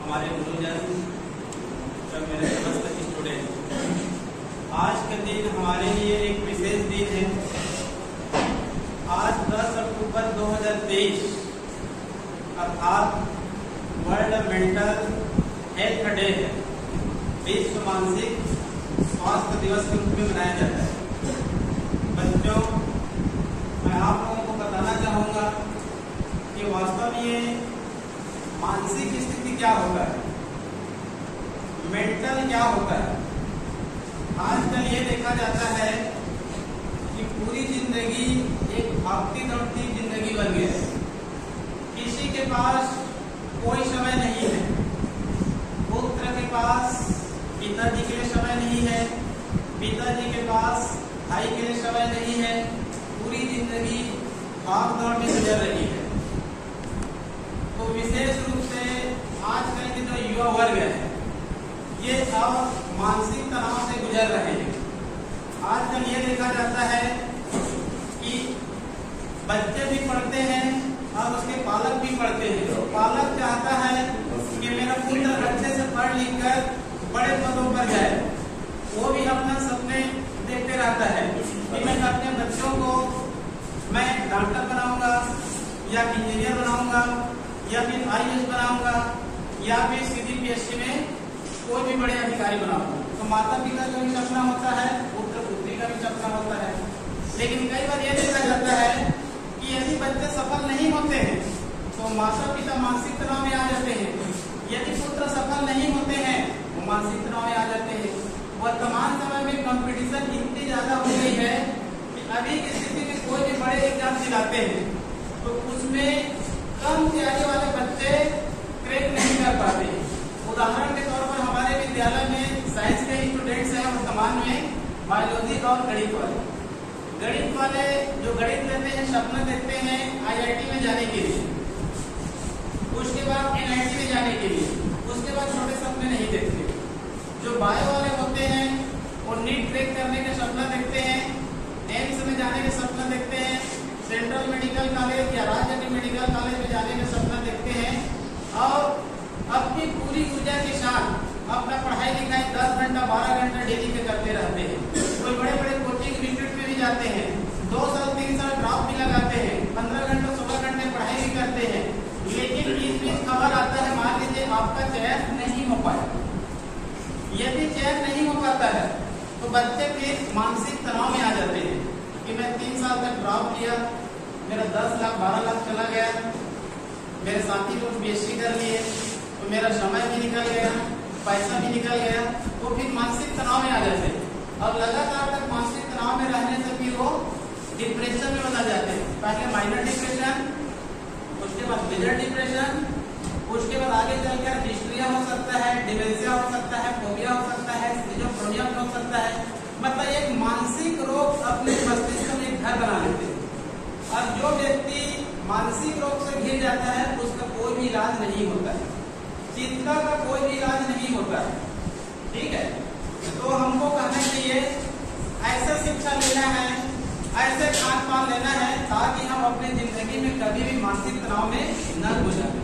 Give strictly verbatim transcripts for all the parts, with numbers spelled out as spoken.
हमारे गुरुजन, सब मेरे समस्त स्टूडेंट, आज के दिन हमारे लिए एक विशेष दिन है। आज दस अक्टूबर दो हज़ार तेईस अर्थात वर्ल्ड मेंटल हेल्थ डे है, विश्व मानसिक स्वास्थ्य दिवस के रूप में मनाया जाता है। बच्चों, मैं आप लोगों को बताना चाहूँगा कि वास्तव में ये मानसिक स्थिति क्या होता है, मेंटल क्या होता है। आजकल ये देखा जाता है कि पूरी जिंदगी एक भागती दौड़ती जिंदगी बन गई है। किसी के पास कोई समय नहीं है, पुत्र के पास पिताजी के लिए समय नहीं है, पिताजी के पास भाई के लिए समय नहीं है। पूरी जिंदगी भाग दौड़ में गुजर रही है। तो विशेष रूप से आजकल के जो युवा वर्ग है, ये अब मानसिक तनाव से गुजर रहे हैं। आजकल ये देखा जाता है कि बच्चे भी पढ़ते हैं और उसके पालक भी पढ़ते हैं। तो पालक चाहता है कि मेरा पुत्र अच्छे से पढ़ लिख कर बड़े पदों पर जाए। वो भी अपना सपने देखते रहता है कि मैं अपने बच्चों को मैं डॉक्टर बनाऊंगा या इंजीनियर बनाऊंगा या फिर आई ए एस बनाऊंगा या फिर सीधी पी एस सी में कोई भी बड़े अधिकारी बनाऊंगा। तो माता पिता का भी सपना होता है, पुत्र पुत्री का भी सपना होता है। लेकिन कई बार यह देखा जाता है कि यदि बच्चे सफल नहीं होते हैं तो माता पिता मानसिक तनाव में आ जाते हैं। यदि पुत्र सफल नहीं होते हैं वो मानसिक तनाव में आ जाते हैं। वर्तमान समय में कंपटीशन इतनी ज्यादा हो गई है कि अभी की स्थिति में कोई भी बड़े एग्जाम दिलाते हैं तो उसमें कम तैयारी वाले बच्चे क्रैक नहीं कर पाते। उदाहरण के तौर पर हमारे विद्यालय में साइंस के स्टूडेंट्स हैं वर्तमान में, बायोलॉजी और गणित वाले। गणित वाले जो गणित लेते हैं सपना देखते हैं आई आई टी में जाने के लिए, उसके बाद एन आई टी में जाने के लिए, उसके बाद छोटे सपने नहीं देखते। जो बायो वाले होते हैं वो नीट क्रैक करने के सपना देखते हैं, एम्स में जाने के सपना देखते हैं, सेंट्रल मेडिकल कॉलेज या राज्य के मेडिकल कॉलेज में जाने का सपना देखते हैं और अपनी पूरी ऊर्जा के साथ अपना पढ़ाई लिखाई दस घंटा बारह घंटा डेली पे करते रहते हैं। कोई बड़े बड़े कोचिंग रिट्रीट में भी जाते हैं, दो साल तीन साल ड्रॉप भी लगाते हैं, पंद्रह घंटे सोलह घंटे पढ़ाई भी करते हैं। लेकिन बीच बीच खबर आता है मान लीजिए आपका चयन नहीं हो पाया। यदि चयन नहीं हो पाता है तो बच्चे फिर मानसिक तनाव में आ जाते हैं कि मैं तीन साल तक ड्रॉप लिया, मेरा दस लाख बारह लाख चला गया, मेरे साथी लोग बी एस सी कर लिए तो मेरा समय भी निकल गया, पैसा भी निकल गया। तो फिर मानसिक तनाव में आ जाते हैं। अब लगातार तक मानसिक तनाव में रहने से फिर वो डिप्रेशन में बदल जाते हैं। पहले माइनर डिप्रेशन, उसके बाद मेजर डिप्रेशन, उसके बाद आगे चलकर हिस्ट्रिया हो सकता है, डिमेंशिया हो सकता है, फोबिया हो सकता है, स्किज़ोफ्रेनिया हो सकता है। मतलब एक मानसिक रोग अपने मस्तिष्क में एक घर बना लेते हैं। और जो व्यक्ति मानसिक रोग से घिर जाता है उसका कोई भी इलाज नहीं होता है, चिंता का कोई भी इलाज नहीं होता है। ठीक है, तो हमको कहना चाहिए ऐसा शिक्षा लेना है, ऐसे खान पान लेना है ताकि हम अपनी जिंदगी में कभी भी मानसिक तनाव में न गुजरें।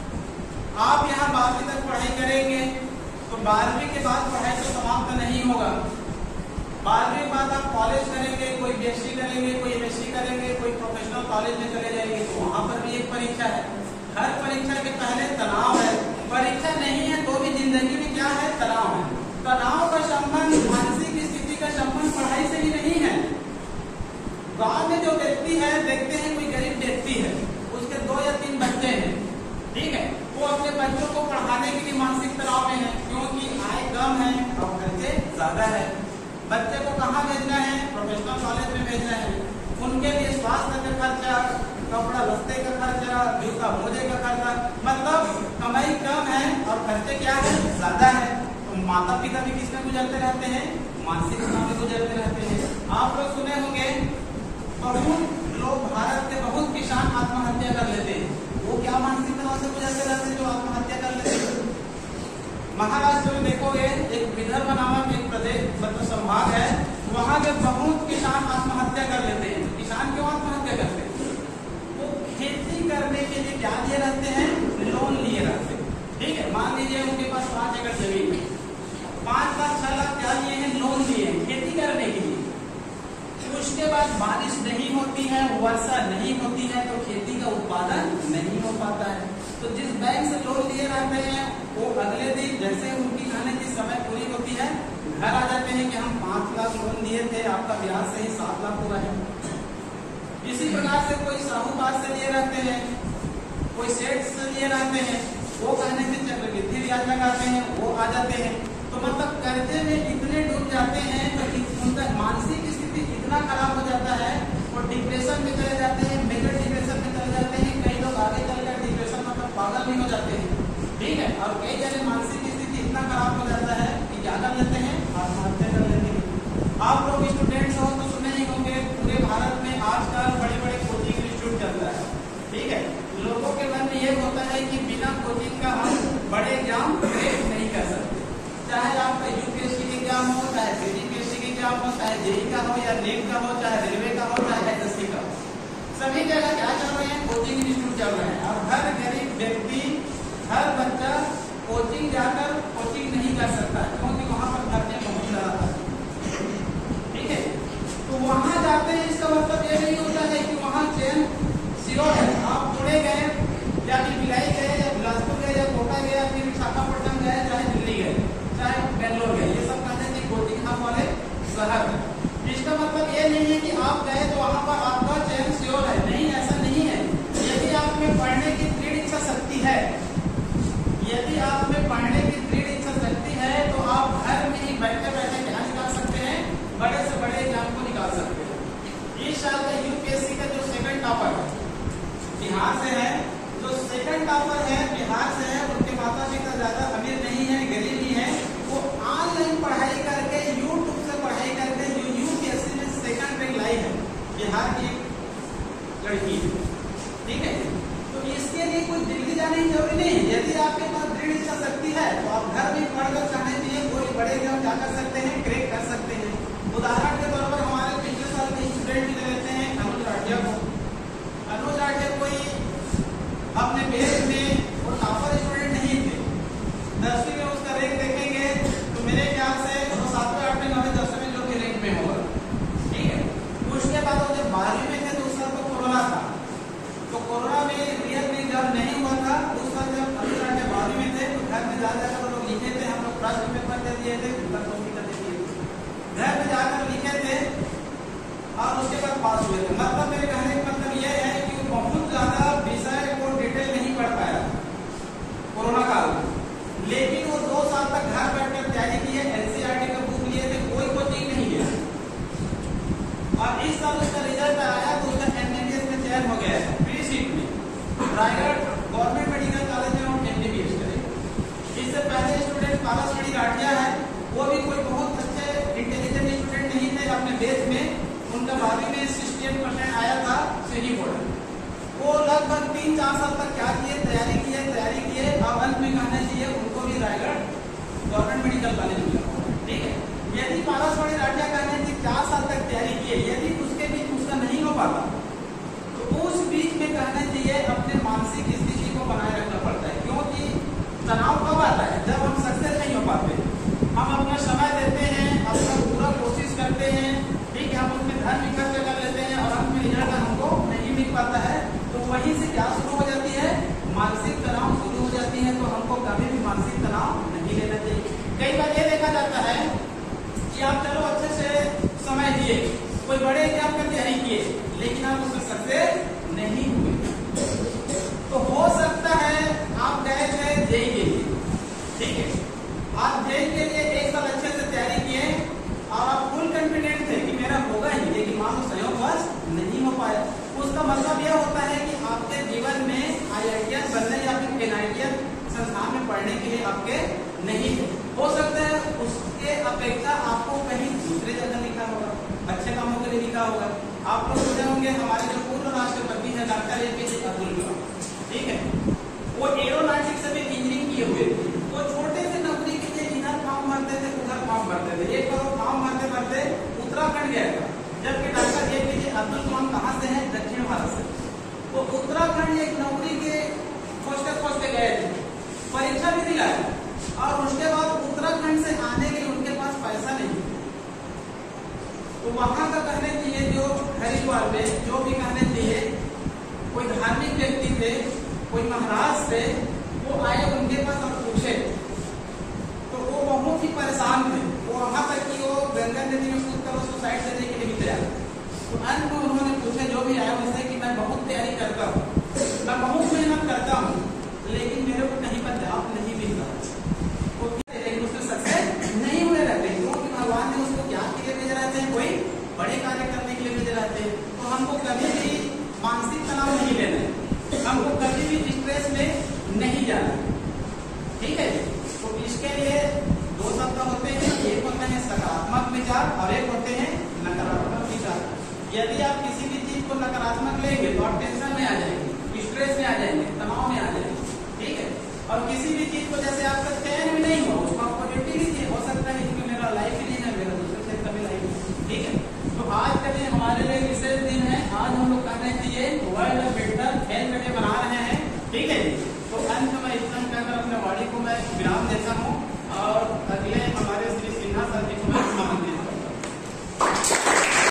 आप यहाँ बारहवीं तक पढ़ाई करेंगे तो बारहवीं के बाद पढ़ाई तो समाप्त नहीं होगा। बारहवीं के बाद आप कॉलेज करेंगे, कोई बी एस सी करेंगे, कोई एम एस सी करेंगे, कोई प्रोफेशनल कॉलेज में चले जाएंगे तो वहाँ पर भी एक परीक्षा है। हर परीक्षा के पहले तनाव है। परीक्षा नहीं है तो भी जिंदगी में क्या है, तनाव है। तनाव का संबंध मानसिक स्थिति का संबंध पढ़ाई से ही नहीं है। गाँव में जो व्यक्ति है, देखते हैं कोई गरीब व्यक्ति है, उसके दो या तीन बच्चे हैं, ठीक है, वो अपने बच्चों को पढ़ाने के लिए मानसिक तनाव में है क्योंकि आय कम है और खर्चे ज्यादा है। बच्चे को कहाँ भेजना है, प्रोफेशनल कॉलेज में भेजना है। उनके लिए स्वास्थ्य का खर्चा, कपड़ा लत्ते का खर्चा, जूता मोजे का खर्चा, मतलब कमाई कम है और खर्चे क्या है, ज्यादा है। तो माता पिता भी किसमें गुजरते रहते हैं, मानसिक तनाव में गुजरते रहते हैं। आप लोग सुने होंगे बहुत लोग, भारत के बहुत किसान आत्महत्या कर लेते हैं। वो क्या मानसिक तनाव से गुजरते रहते हैं जो आत्महत्या कर लेते हैं। महाराष्ट्र में देखोगे एक विदर्भ नामक एक प्रदेश मतलब संभाग है, वहाँ के बहुत किसान आत्महत्या कर लेते हैं। किसान क्यों आत्महत्या करते हैं, वो खेती करने के लिए क्या लिए रहते हैं, लोन लिए रहते हैं। ठीक है, मान लीजिए खेती करने के लिए। उसके बाद बारिश नहीं होती है, वर्षा नहीं होती है, तो खेती का उत्पादन नहीं हो पाता है। तो जिस बैंक से लोन लिए रहते हैं वो अगले दिन जैसे उनकी आने की समय पूरी होती है घर आ जाते हैं कि हम पांच लाख लोन दिए थे, आपका ब्याज से ही सात लाख हुआ है। इसी प्रकार से कोई साहूकार से लिए रहते हैं, कोई सेठ से लिए रहते हैं, वो कहने से चक्रवृद्धि ब्याज लगाते हैं, वो आ जाते हैं। तो मतलब कर्जे में इतने डूब जाते हैं तो उनका मानसिक स्थिति इतना खराब हो जाता है और डिप्रेशन में चले जाते हैं, मेजर डिप्रेशन में चले जाते हैं। कई लोग आगे चलकर डिप्रेशन मतलब पागल भी हो जाते हैं, ठीक है। और कई जगह मानसिक स्थिति इतना खराब हो जाता है कि क्या कर लेते हैं, आत्महत्या कर लेते हैं। आप लोग स्टूडेंट्स हो तो सुने ही होंगे पूरे भारत में आजकल बड़े बड़े कोचिंग इंस्टीट्यूट चल रहा है, ठीक है। लोगों के मन में ये होता है कि बिना कोचिंग का हम बड़े एग्जाम क्रैक नहीं कर सकते, चाहे आपका यूपीएससी का एग्जाम हो, चाहे पीजीपीएससी का एग्जाम हो, चाहे जेई का हो या नीट का हो, चाहे रेलवे का हो, चाहे एसएससी का हो, सभी जगह क्या चल रहे हैं, कोचिंग इंस्टीट्यूट चल रहे हैं। और हर गरीब व्यक्ति, हर बच्चा कोचिंग जाकर कोचिंग नहीं कर सकता क्योंकि वहां पर खर्चे बहुत ज्यादा है, ठीक है। तो वहां जाते हैं, इसका मतलब ये नहीं होता है कि वहां चयन सियोर है। आप पुणे गए या फिर भिलाई गए या बिलासपुर गए या कोटा गए या फिर विशाखापट्टनम गए, चाहे दिल्ली गए, चाहे बेंगलोर गए, ये सब कहते हैं कोचिंग हब वाले शहर है। इसका मतलब ये नहीं है कि आप गए तो वहां पर आपका चयन श्योर है, नहीं, ऐसा नहीं है। यदि आप में पढ़ने की दृढ़ इच्छा शक्ति है, यदि आप में पढ़ने की दृढ़ इच्छा शक्ति है तो आप घर में ही बैठे बैठे क्या निकाल सकते हैं, बड़े से बड़े एग्जाम को निकाल सकते हैं। इस साल का यूपीएससी का जो सेकंड टॉपर है बिहार से है, जो सेकंड टॉपर है बिहार से है, उनके माता पिता ज्यादा अमीर नहीं है, गरीब ही है, वो ऑनलाइन पढ़ाई करके यूट्यूब से पढ़ाई करके यूपीएससी में सेकंड रैंक लाई है, बिहार की लड़की, ठीक है। तो इसके लिए कोई दिल्ली जाने की जरूरी नहीं है। यदि आपके पास दृढ़ इच्छा शक्ति है तो आप घर में पढ़कर चाहने के लिए कोई बड़े एग्जाम क्या कर सकते हैं, क्रैक कर सकते हैं। उदाहरण के तौर पर हमारे पिछले साल के स्टूडेंट भी लेते हैं अनुज राठिया को। अनुज राठिया कोई अपने बेस में वो टॉपर स्टूडेंट नहीं थे, दसवीं में उसका रैंक देखेंगे तो मेरे ख्याल से वो सातवें आठवें नौवीं दसवीं में जो भी रैंक में होगा, ठीक है। उसके बाद वो जब बारहवीं में थे तो उस साल तो कोरोना था, तो कोरोना में रियल में एग्जाम नहीं हुआ था। उस साल जब अनुज राठिया बारहवीं में थे तो घर में जा जाकर लोग लिखे थे, हम लोग प्रश्न पेपर दे दिए थे, घर में जाकर लिखे थे और उसके बाद पास हुए थे। मतलब मेरे कहने का मतलब यह है कि वो बहुत ज्यादा विषय को डिटेल नहीं पढ़ पाया कोरोना काल में, लेकिन वो दो साल तक घर बैठकर तैयारी की है, एनसीईआरटी का बुक लिए थे, कोई कोचिंग नहीं लिया। और इस साल उसका रिजल्ट आया तो उसका एमबीबीएस में चयन हो गया है, फ्री सीट में रायगढ़ गवर्नमेंट मेडिकल कॉलेज में हम एमबीबीएस करेंगे। इससे पहले स्टूडेंट पारसमणि राठिया है, वो भी कोई बहुत अच्छे इंटेलिजेंट स्टूडेंट नहीं थे अपने देश में, उनका बारहवीं में अड़सठ परसेंट आया था सीडी बोर्ड। वो लगभग तीन चार साल तक क्या किए, तैयारी किए तैयारी किए और अंत में कहना चाहिए उनको भी रायगढ़ गवर्नमेंट मेडिकल कॉलेज मिला, ठीक है। यदि पारसमणि राठिया कहने की चार साल तक तैयारी किए, यदि उसके बीच उसका नहीं हो पाता तो उस बीच में कहना चाहिए अपने मानसिक स्थिति को बनाए रखना पड़ता है, क्योंकि तनाव कब आता है, जब हम सक्सेस नहीं हो पाते। हम अपना समय देते हैं, अपना पूरा कोशिश करते हैं, ठीक है, हम उसमें धन इकट्ठा कर लेते हैं और अंत में रिजल्ट हमको नहीं मिल पाता है, तो वहीं से क्या शुरू हो जाती है, मानसिक तनाव शुरू हो जाती है। तो हमको कभी भी मानसिक तनाव नहीं लेना चाहिए। कई बार ये देखा जाता है कि आप चलो अच्छे से समय दिए, कोई बड़े एग्जाम की तैयारी किए, लेकिन आप उसमें सक्सेस नहीं हुए। तो हो सकता है आप गए थे जेई के लिए, ठीक है, आप जेई के लिए एक साल अच्छे से तैयारी किए और आप फुल कॉन्फिडेंट थे कि मेरा होगा ही, लेकिन मान लो संयोगवश नहीं हो पाया। उसका मतलब यह होता है कि आपके जीवन में आईआईटीएन बनने या फिर एनआईटीएन संस्थान में पढ़ने के लिए आपके नहीं थे। हो सकता है उसके अपेक्षा आपको कहीं दूसरे जगह लिखा होगा, अच्छे कामों के लिए लिखा होगा। आप लोग सुने होंगे हमारे जो पूर्व राष्ट्रपति है डॉक्टर एपीजे अब्दुल कलाम, ठीक है, वो एरोनॉटिक्स में इंजीनियरिंग किए हुए थे। वो छोटे से नौकरी के लिए इधर फॉर्म भरते थे, उधर फॉर्म भरते थे, एक बार फॉर्म भरते भरते उत्तराखंड गया था, जबकि डॉक्टर एपीजे अब्दुल कलाम कहाँ से है, दक्षिण भारत से। वो उत्तराखंड एक नौकरी के खोजते खोजते गए थे, परीक्षा भी दिलाया और उसके बाद उत्तराखंड से आने के लिए उनके पास पैसा नहीं, कॉल पे जो भी कहने चाहिए, कोई धार्मिक व्यक्ति थे, कोई महाराज थे, वो आए उनके पास और पूछे तो वो बहुत ही परेशान थे। वो वहां तक कि वो गंगा नदी में कूद कर सुसाइड करने के लिए भी तैयार। तो अंत में उन्होंने पूछा जो भी आया उनसे कि मैं बहुत तैयारी करता हूँ, मैं बहुत मेहनत करता हूँ, लेकिन मेरे को कहीं पर जवाब नहीं मिल रहा। तो लेकिन उसमें सक्सेस नहीं हुए रहते क्योंकि भगवान ने उसको क्या के लिए भेज रहते हैं, कोई बड़े कार्य करने के लिए भेज रहते हैं। तो हमको कभी भी मानसिक तनाव नहीं लेना है, हमको कभी भी स्ट्रेस में नहीं जाना, ठीक है। तो इसके लिए दो शब्द होते हैं, एक होते हैं सकारात्मक विचार और एक होते हैं नकारात्मक विचार। यदि आप किसी भी चीज को नकारात्मक लेंगे तो आप टेंशन में आ जाएंगे, स्ट्रेस में आ जाएंगे, तनाव में आ जाएंगे, ठीक है। और किसी भी चीज को जैसे आपका चयन भी नहीं हो, उसको आप पॉजिटिव लीजिए, हो सकता है इसमें मेरा लाइफ ही नहीं है, मेरा दूसरे क्षेत्र में लाइफ है, ठीक है। तो आज का दिन हमारे लिए विशेष दिन है। आज हम लोग कहना चाहिए वर्ल्ड मेंटल हेल्थ डे मना रहे हैं, ठीक है।